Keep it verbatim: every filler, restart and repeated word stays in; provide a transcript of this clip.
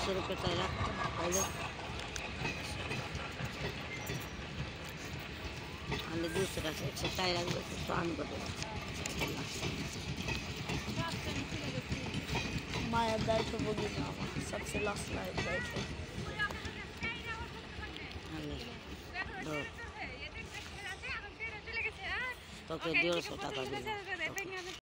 सौ रुपये टाइला पहले अल्ले दूसरा से एक सौ टाइला पान बदल माया बैठो बोगी मामा सबसे लास्ट लाइट बैठो दो तो के डेढ़ सौ टका दिया